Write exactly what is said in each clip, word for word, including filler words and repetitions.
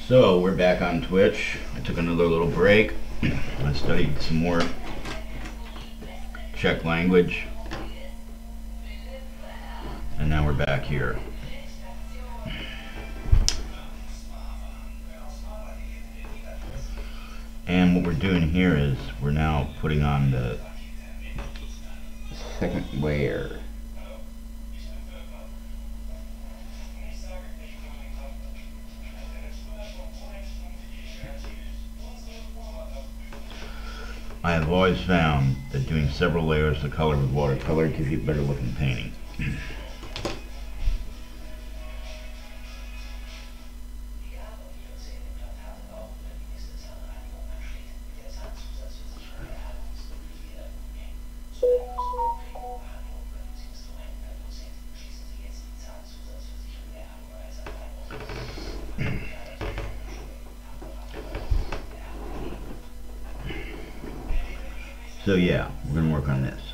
So we're back on Twitch. I took another little break. I studied some more Czech language. And now we're back here. And what we're doing here is we're now putting on the second layer. I have always found that doing several layers of color with watercolor gives you a better looking painting. So yeah, we're going to work on this.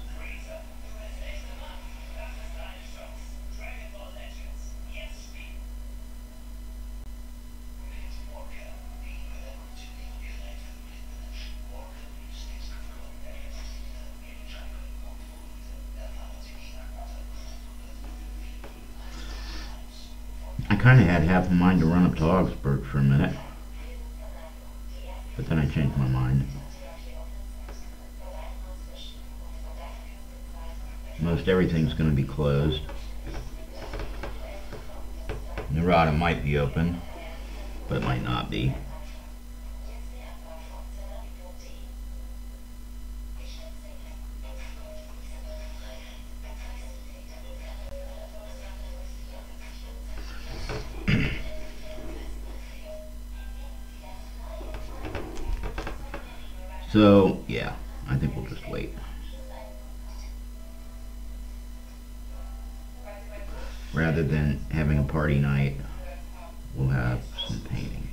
I kind of had half a mind to run up to Augsburg for a minute, but then I changed my mind. Most everything's going to be closed. Nerada might be open, but it might not be. So, yeah, I think we'll just wait. Rather than having a party night, we'll have some painting.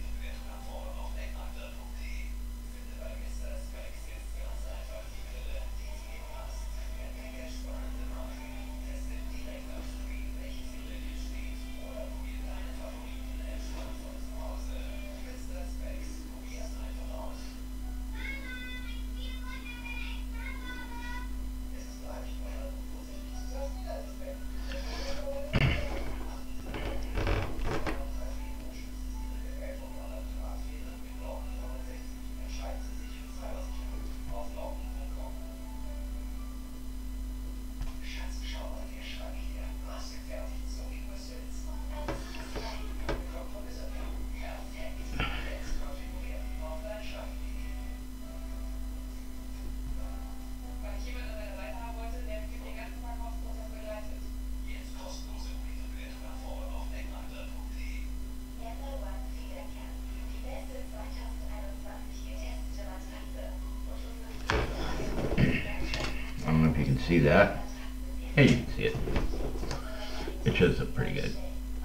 I don't know if you can see that. Hey, you can see it. It shows up pretty good.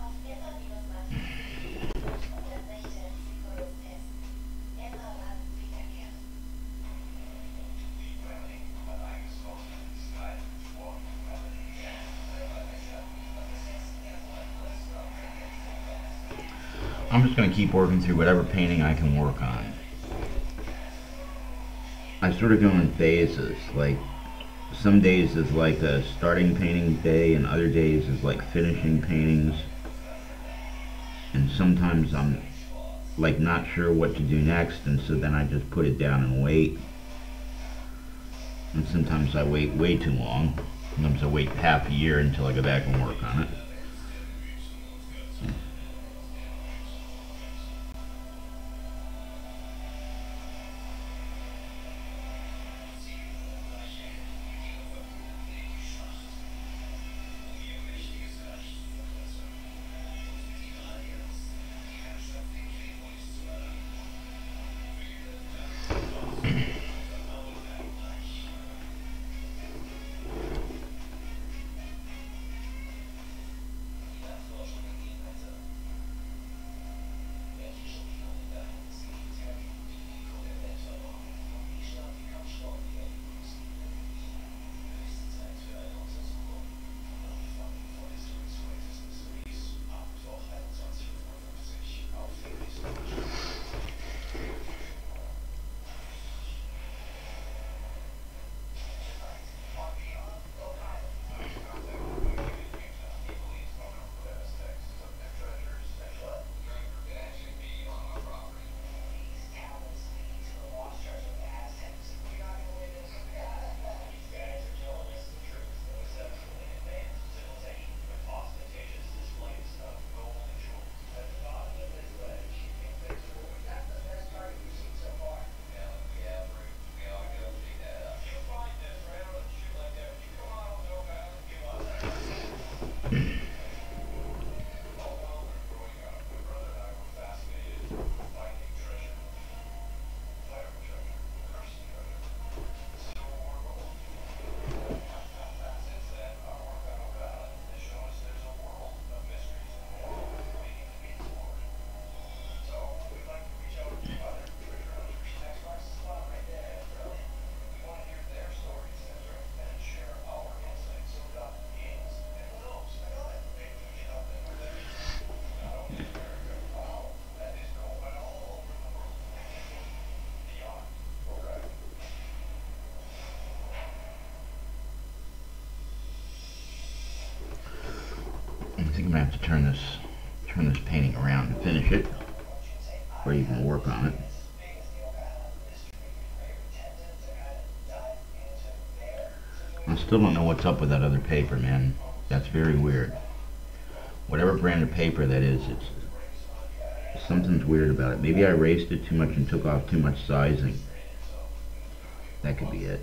I'm just going to keep working through whatever painting I can work on. I sort of go in phases, like some days is like a starting painting day and other days is like finishing paintings, and sometimes I'm like not sure what to do next, and so then I just put it down and wait, and sometimes I wait way too long. Sometimes I wait half a year until I go back and work on it. think I'm gonna have to turn this turn this painting around and finish it, or even work on it. I still don't know what's up with that other paper, man. That's very weird. Whatever brand of paper that is, it's something's weird about it. Maybe I erased it too much and took off too much sizing. That could be it.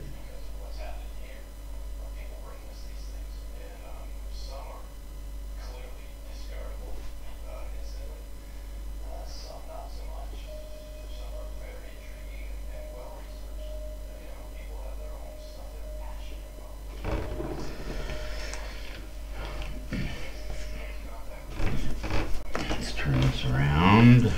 Let's turn this around.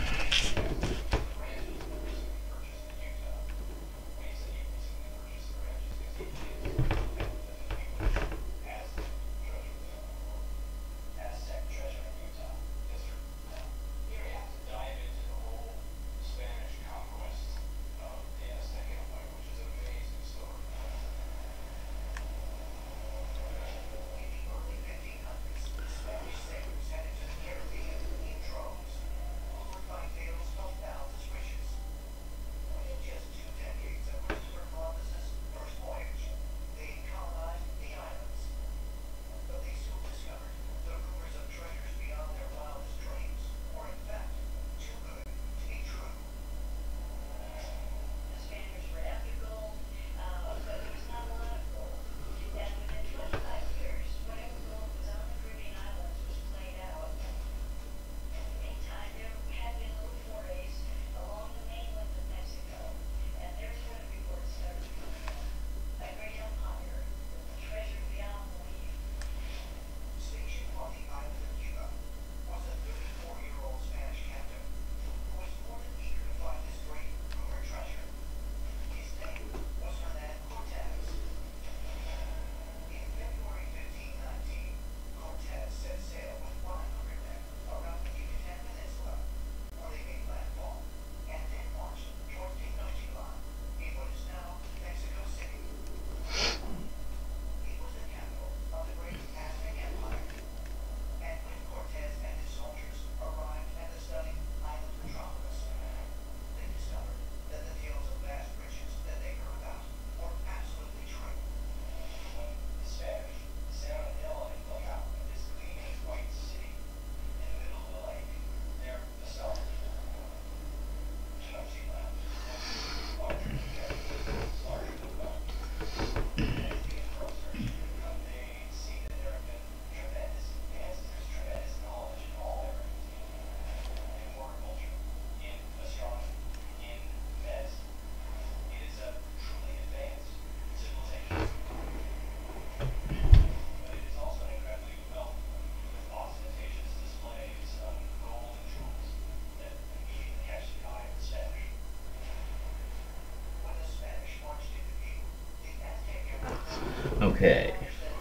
Okay.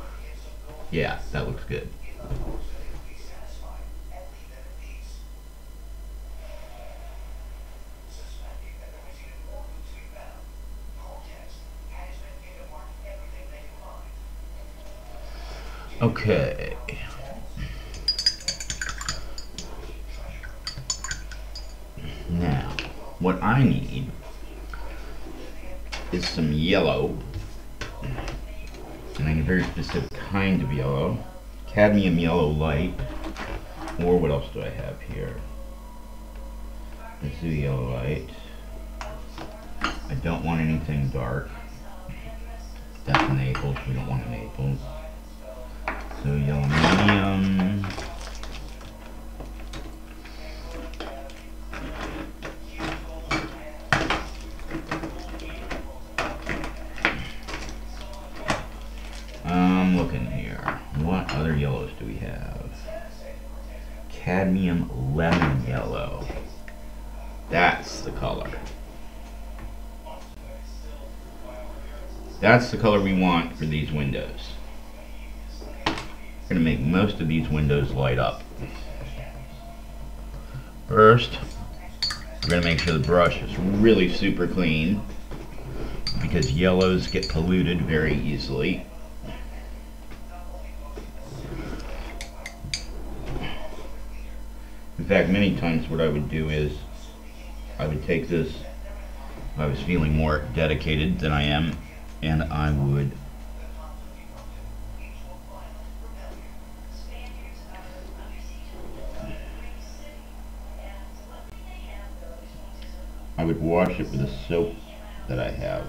Yeah, that looks good. Okay. Now, what I need is some yellow. And I need a very specific kind of yellow. Cadmium yellow light. Or what else do I have here? Let's do yellow light. I don't want anything dark. That's Naples. We don't want Naples. So yellow medium. I'm looking here. What other yellows do we have? Cadmium lemon yellow. That's the color. That's the color we want for these windows. We're going to make most of these windows light up. First, we're going to make sure the brush is really super clean, because yellows get polluted very easily. In fact, many times what I would do is I would take this, if I was feeling more dedicated than I am, and I would I would wash it with a soap that I have.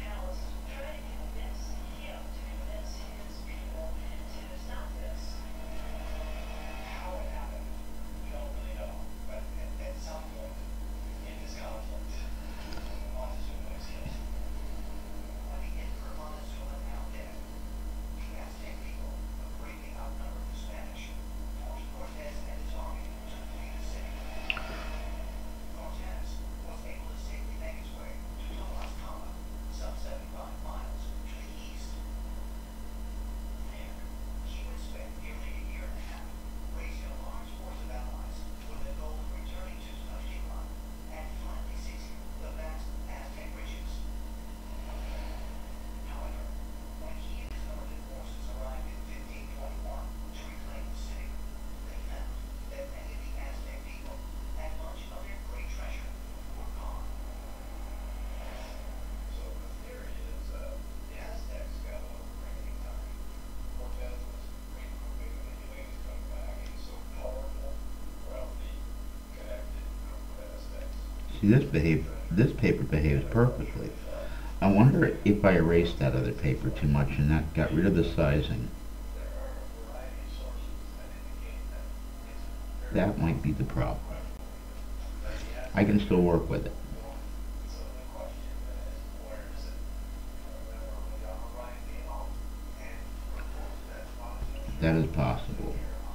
See, this behave, this paper behaves perfectly. I wonder if I erased that other paper too much and that got rid of the sizing. That might be the problem. I can still work with it. That is possible.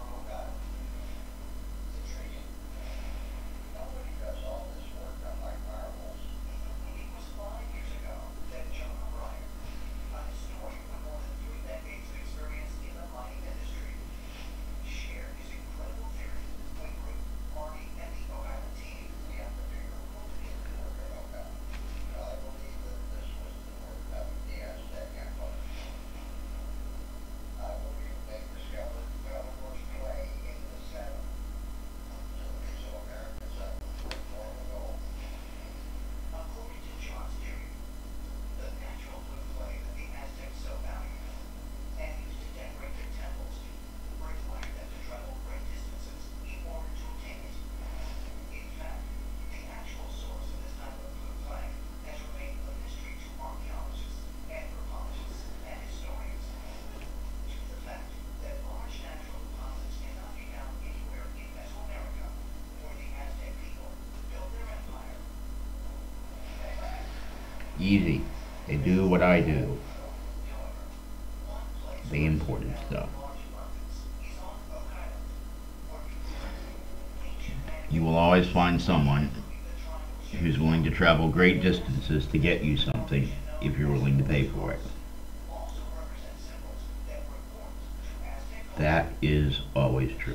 Easy. They do what I do. They imported stuff. You will always find someone who's willing to travel great distances to get you something if you're willing to pay for it. That is always true.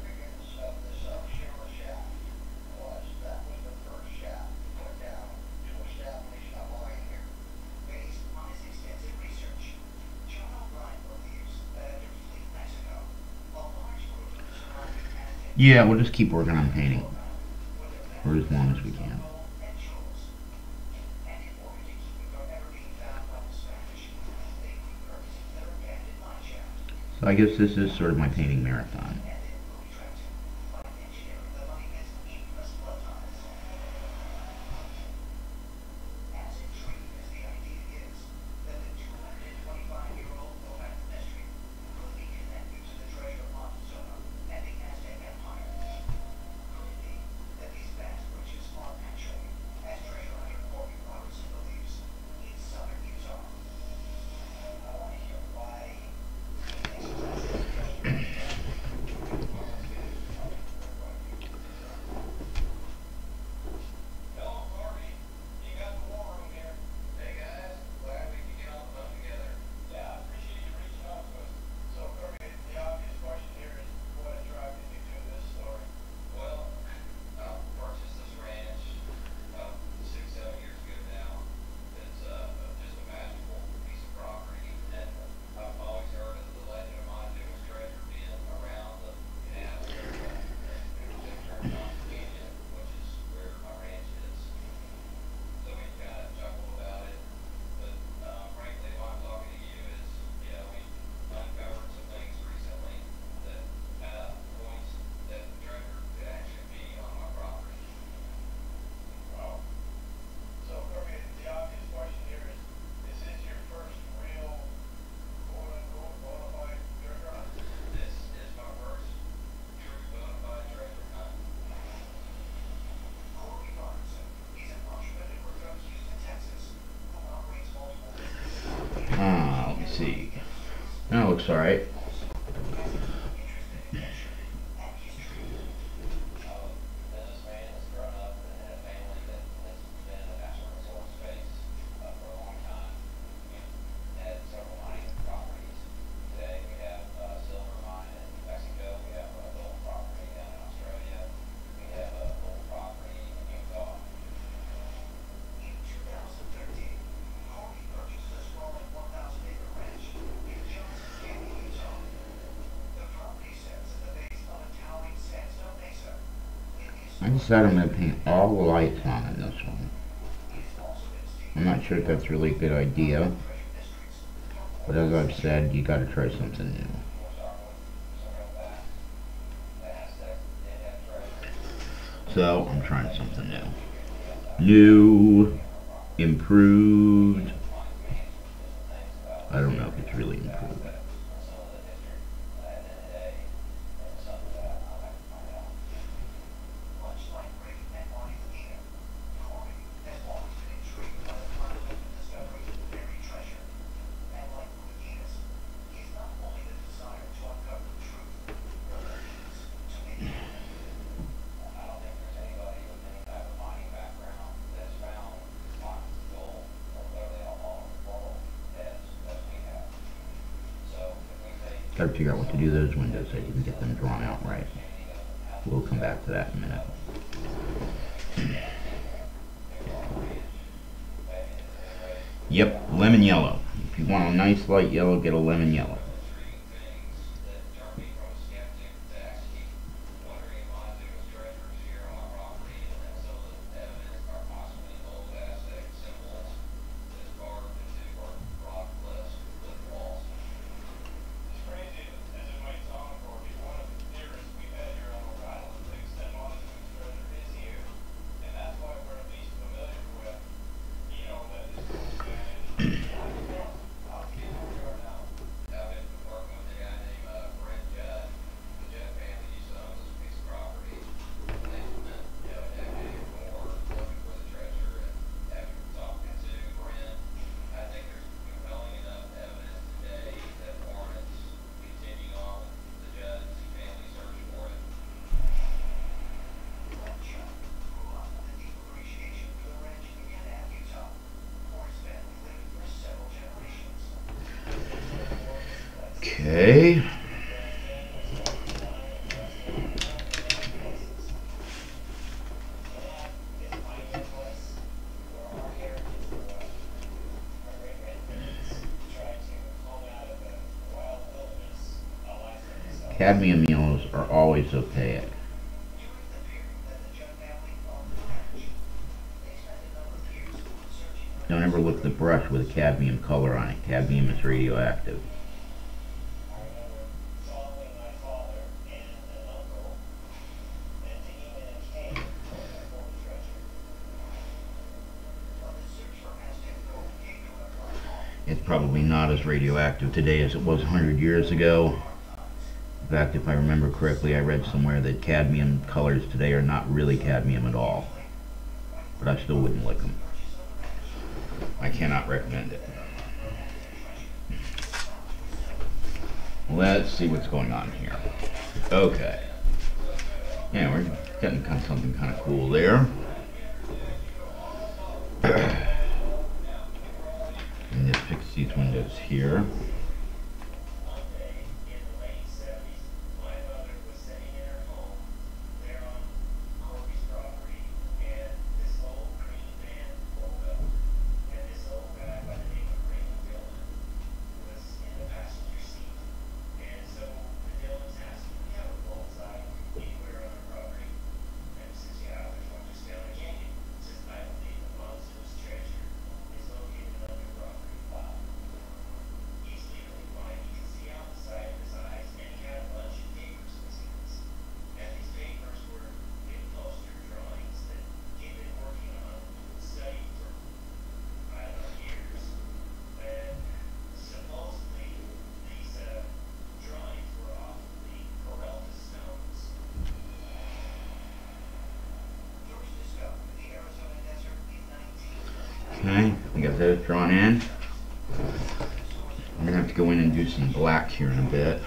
Yeah, we'll just keep working on painting for as long as we can. So I guess this is sort of my painting marathon. That's alright. I decided I'm going to paint all the lights on in this one. I'm not sure if that's really a good idea, but as I've said, you got to try something new. So, I'm trying something new. New, improved. I don't know if it's really improved. Gotta figure out what to do those windows so you can get them drawn out right. We'll come back to that in a minute. Yep, lemon yellow. If you want a nice light yellow, get a lemon yellow. Okay. Cadmium yellows are always opaque. Don't ever look at the brush with a cadmium color on it. Cadmium is radioactive. It's probably not as radioactive today as it was a hundred years ago. In fact, if I remember correctly, I read somewhere that cadmium colors today are not really cadmium at all. But I still wouldn't lick them. I cannot recommend it. Let's see what's going on here. Okay. Yeah, we're getting kind of something kind of cool there. And just fix these windows here. Okay, I got those drawn in. I'm gonna have to go in and do some black here in a bit.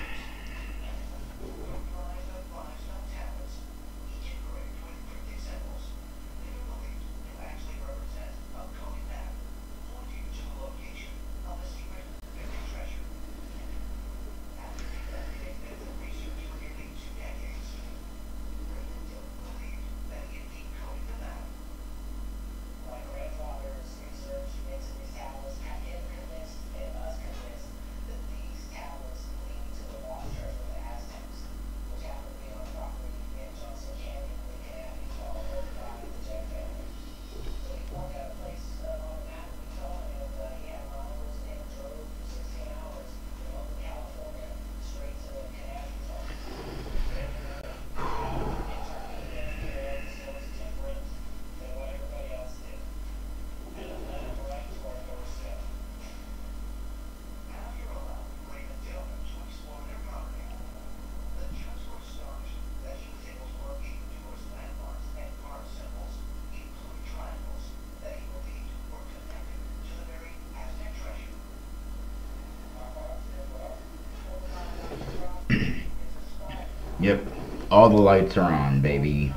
Yep, all the lights are on, baby.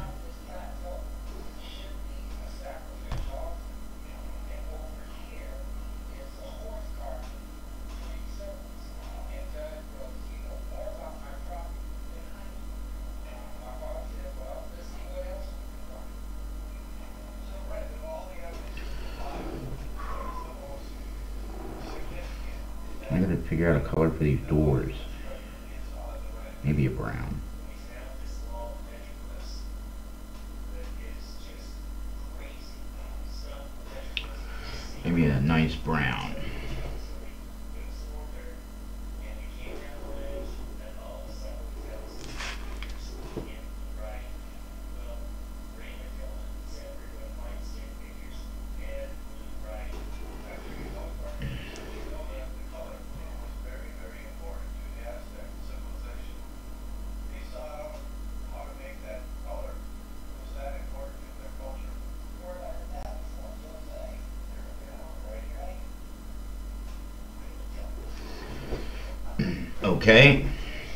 I gotta figure out a color for these doors. Maybe a brown. Maybe a nice brown. Okay.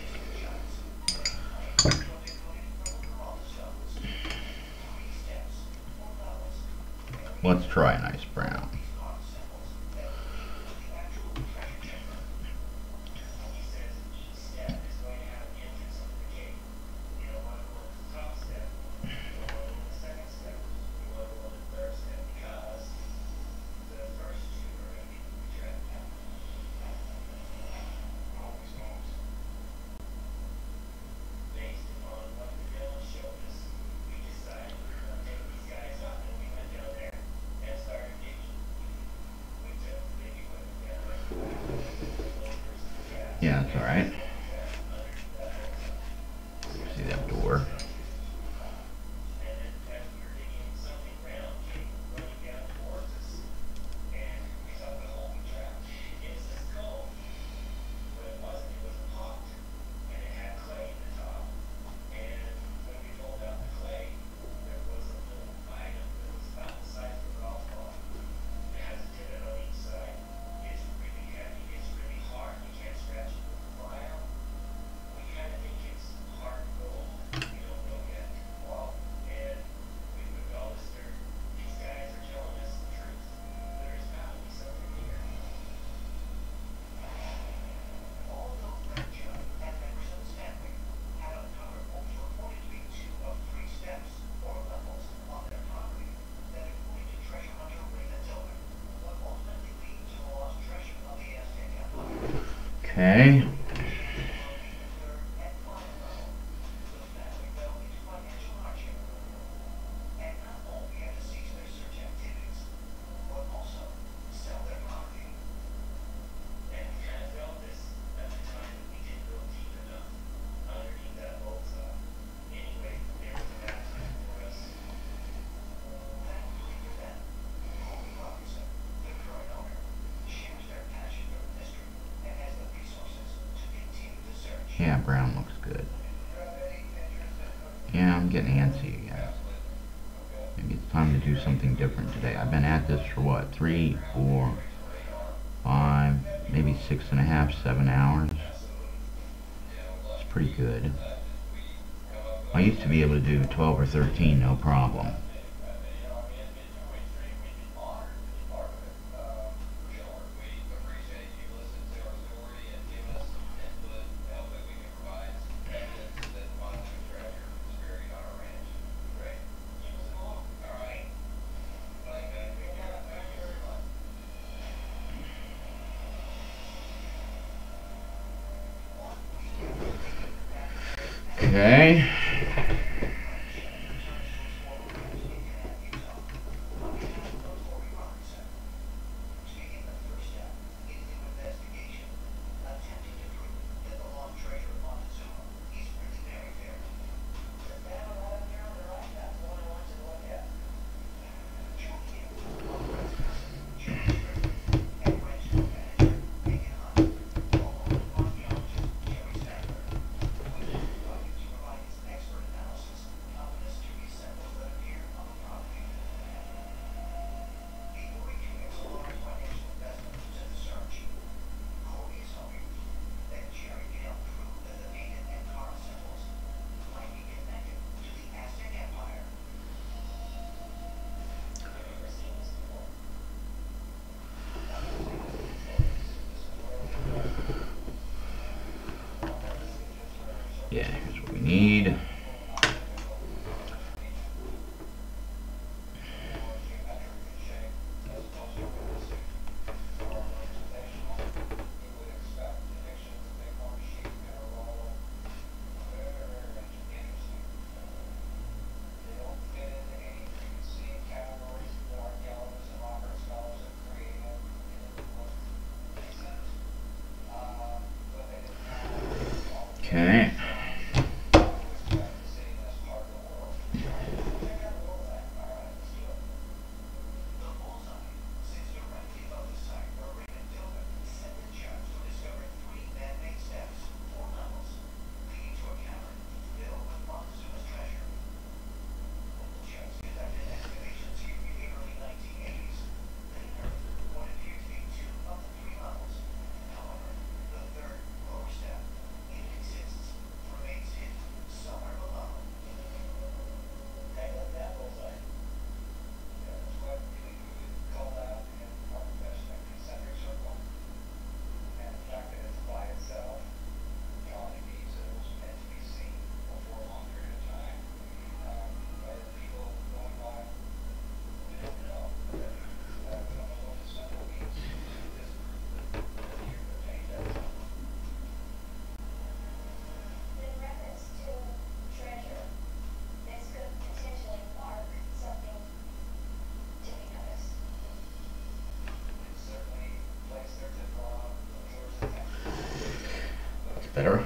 Let's try a nice brown. Yeah, that's alright. See that door. Okay. Yeah, brown looks good. Yeah, I'm getting antsy again. Maybe it's time to do something different today. I've been at this for what? Three, four, five, maybe six and a half, seven hours. It's pretty good. I used to be able to do twelve or thirteen, no problem. Okay. Yeah, here's what we need. Okay. Better.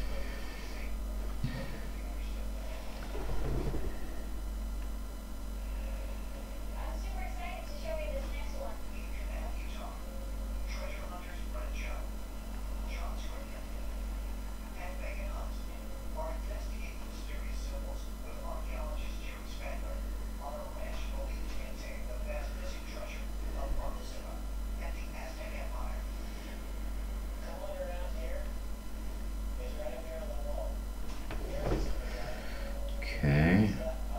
Okay.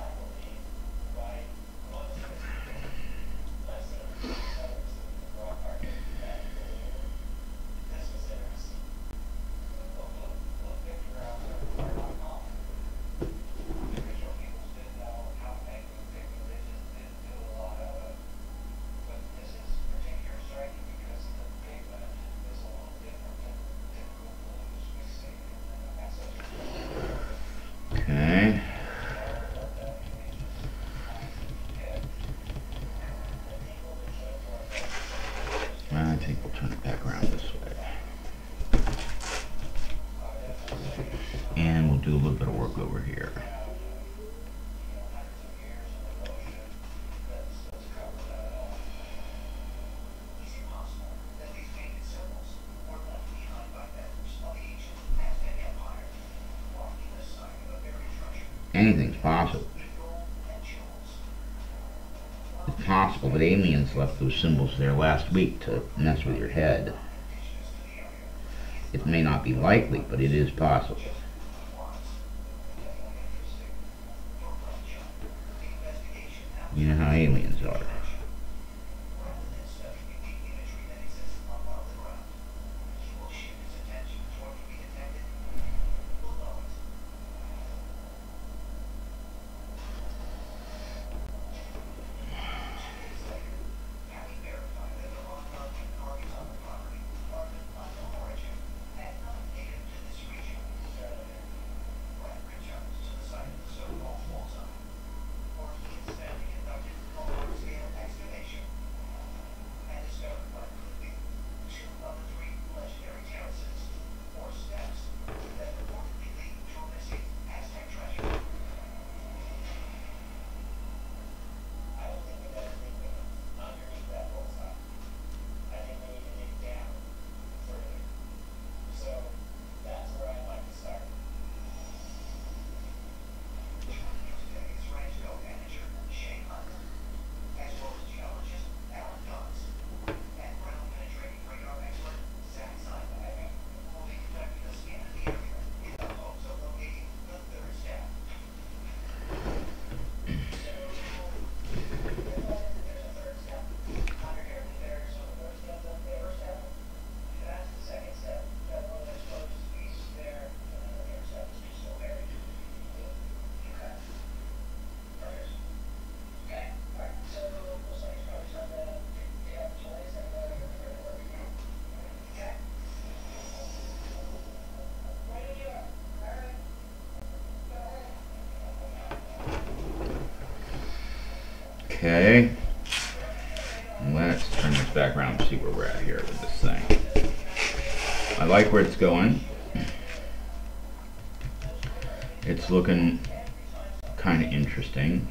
Okay. I think we'll turn it back around this way. And we'll do a little bit of work over here. Anything's possible. It's possible that aliens left those symbols there last week to mess with your head. It may not be likely, but it is possible. You know how aliens are. Okay, let's turn this back around and see where we're at here with this thing. I like where it's going. It's looking kind of interesting.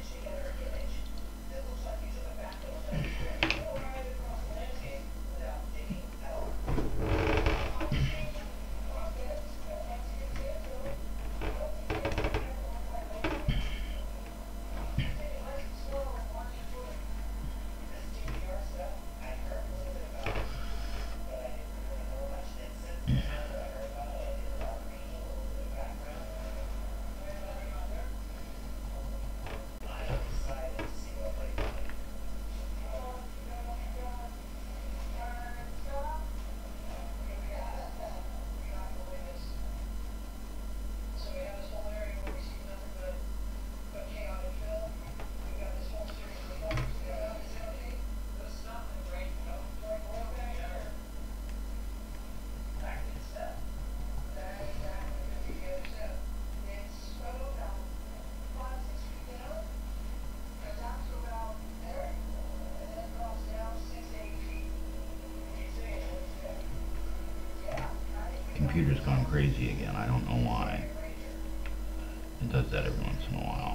Computer's gone crazy again. I don't know why. It does that every once in a while.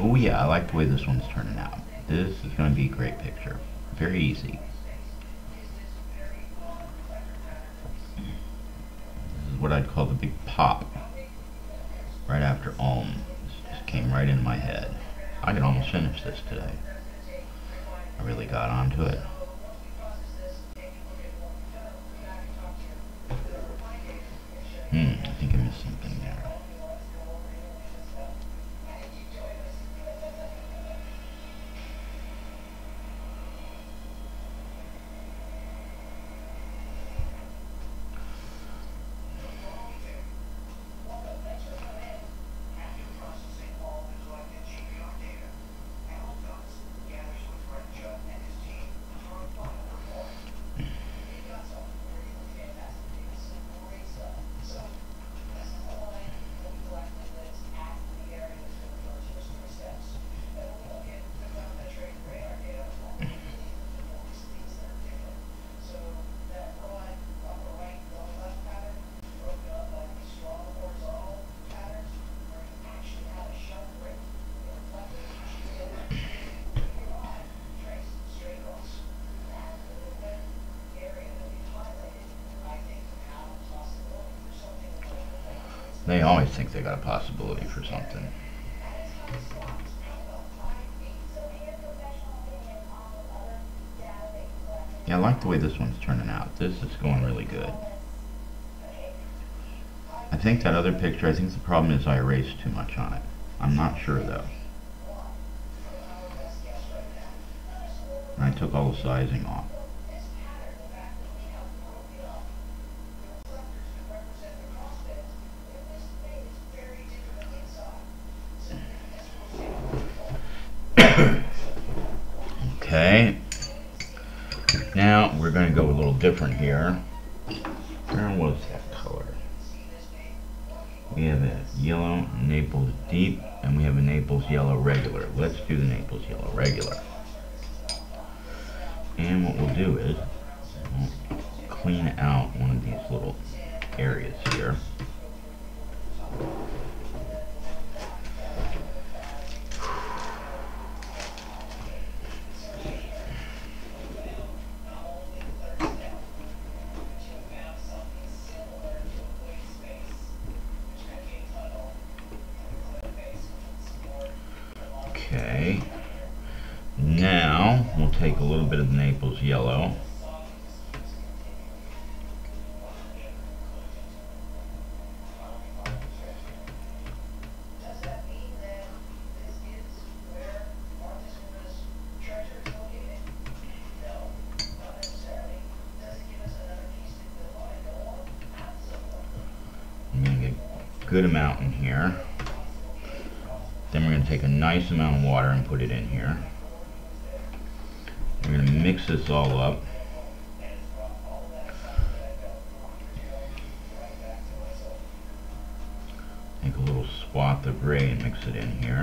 Oh yeah, I like the way this one's turning out. This is going to be a great picture. Very easy. This is what I'd call the big pop. Right after Om. This just came right in my head. I could almost finish this today. I really got onto it. Hmm, I think I missed something there. They always think they got a possibility for something. Yeah, I like the way this one's turning out. This is going really good. I think that other picture, I think the problem is I erased too much on it. I'm not sure though. And I took all the sizing off. Okay, now we're going to go a little different here. Where was that color? We have a yellow Naples deep and we have a Naples yellow regular. Let's do the Naples yellow regular. And what we'll do is we'll clean out one of these little areas here. Okay, now we'll take a little bit of the Naples yellow. I'm going to get a good amount in here. Then we're going to take a nice amount of water and put it in here. We're going to mix this all up. Take a little swath of gray and mix it in here.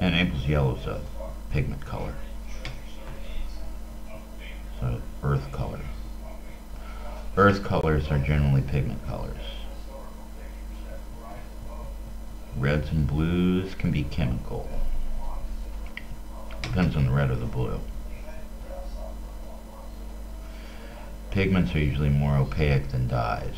And Naples yellow is a pigment color. So earth color. Earth colors are generally pigment colors. Reds and blues can be chemical. Depends on the red or the blue. Pigments are usually more opaque than dyes.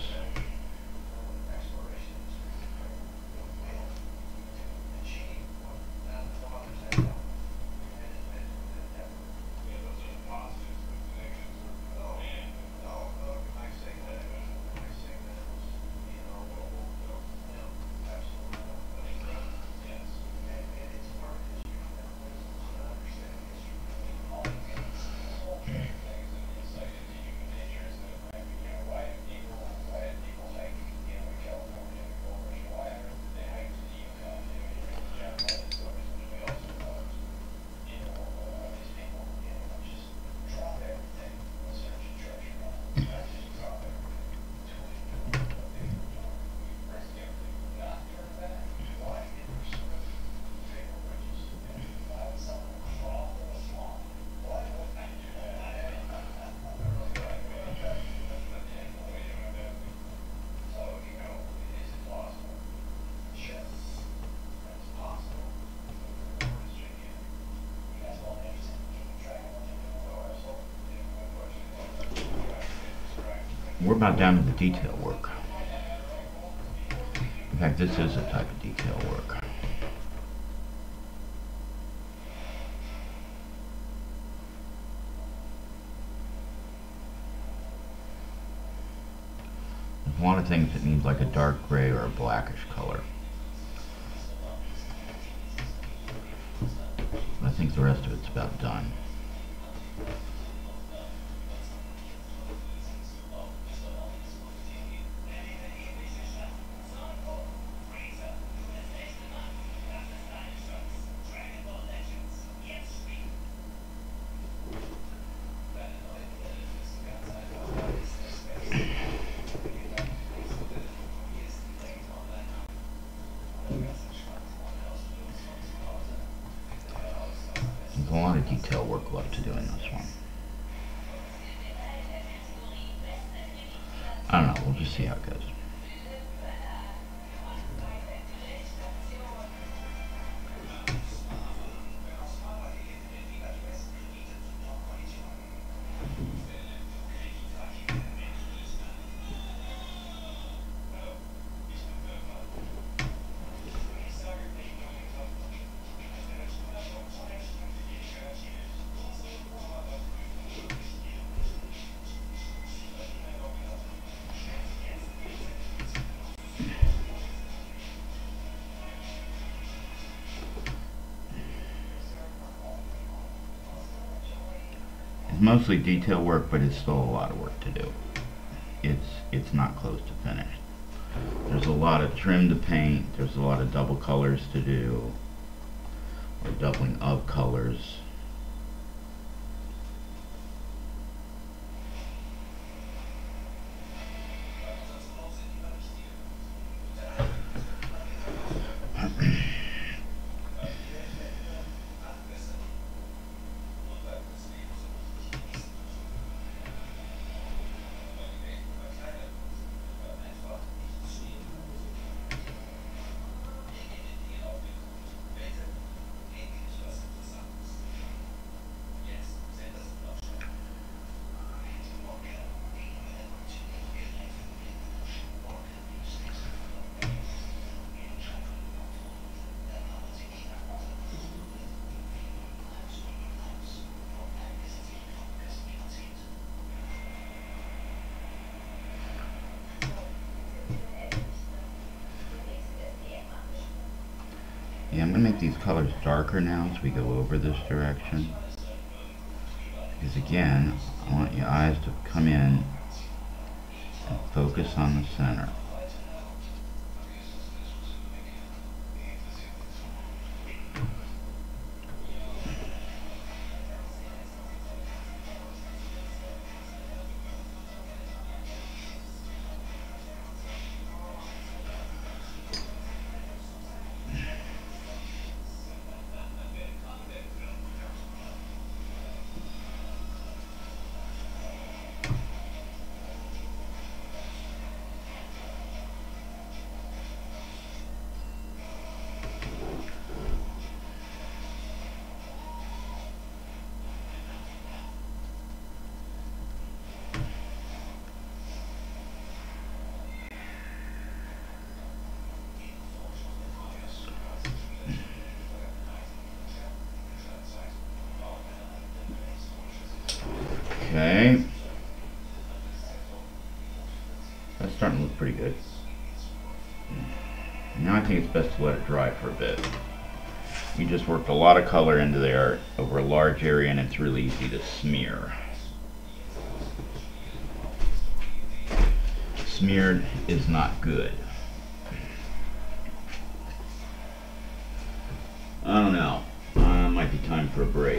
We're about down to the detail work. In fact, this is a type of detail work. There's a lot of things that need like a dark gray or a blackish color. I think the rest of it's about done. There's a lot of detail work left to do in this one. I don't know, we'll just see how it goes. It's mostly detail work, but it's still a lot of work to do. It's it's not close to finished. There's a lot of trim to paint, there's a lot of double colors to do, or doubling of colors. Yeah, I'm going to make these colors darker now as we go over this direction. Because again, I want your eyes to come in and focus on the center. Okay. That's starting to look pretty good. Now I think it's best to let it dry for a bit. We just worked a lot of color into there over a large area, and it's really easy to smear. Smeared is not good. I don't know. Uh, might be time for a break.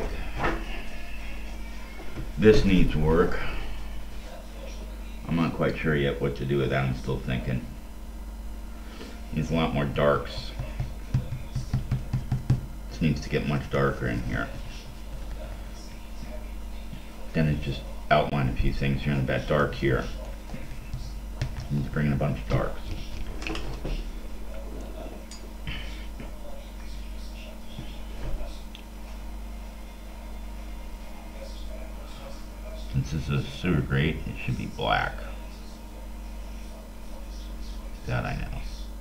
This needs work. I'm not quite sure yet what to do with that. I'm still thinking. Needs a lot more darks. This needs to get much darker in here. Then it just outline a few things here in that dark here. Needs to bring in a bunch of darks. Since this is a sewer grate, it should be black. That I know.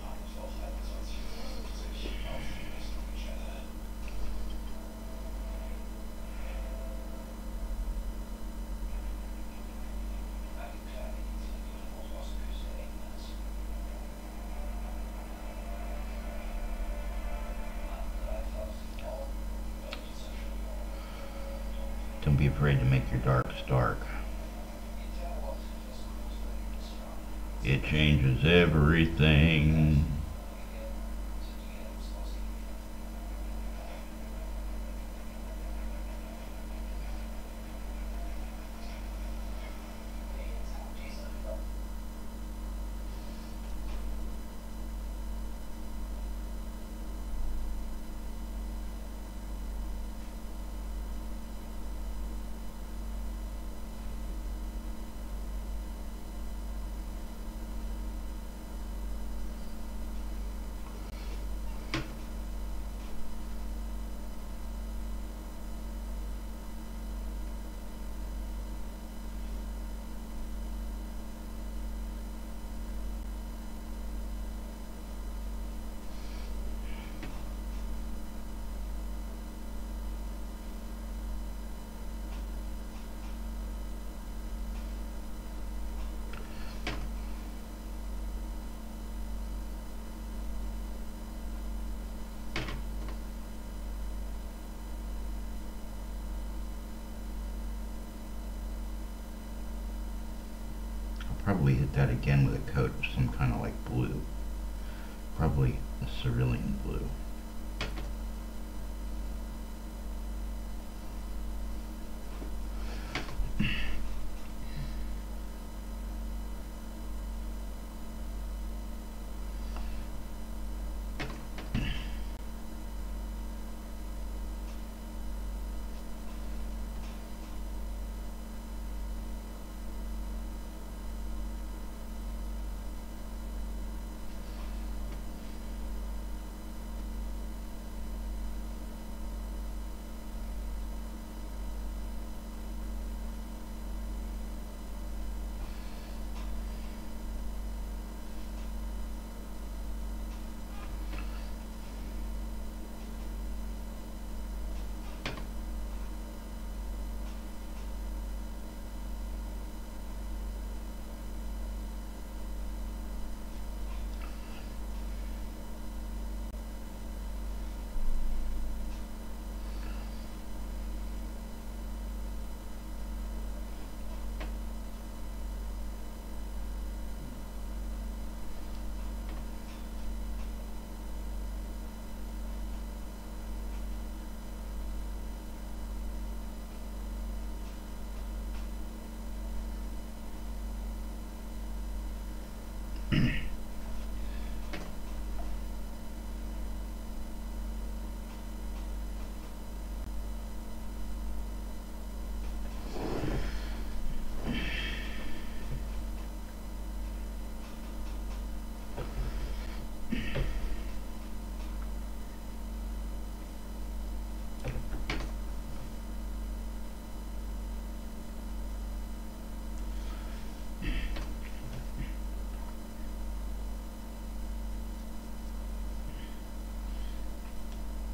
Don't be afraid to make your darks dark. It changes everything. Probably hit that again with a coat of some kind of like blue. Probably a cerulean blue.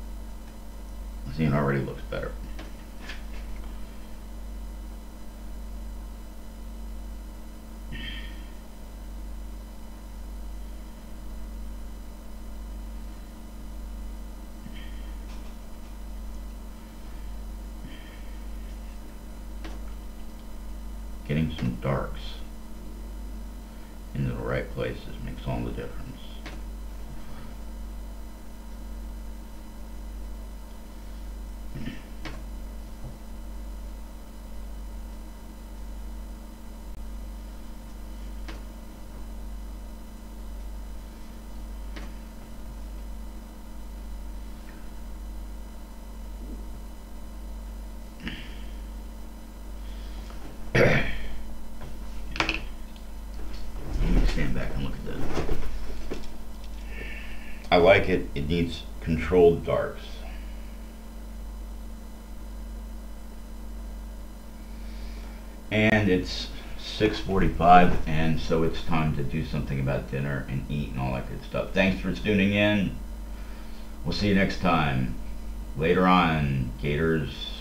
See, it already looks better. getting some darks into the right places makes all the difference. Stand back and look at this. I like it. It needs controlled darks. And it's six forty-five, and so it's time to do something about dinner and eat and all that good stuff. Thanks for tuning in. We'll see you next time. Later on, Gators.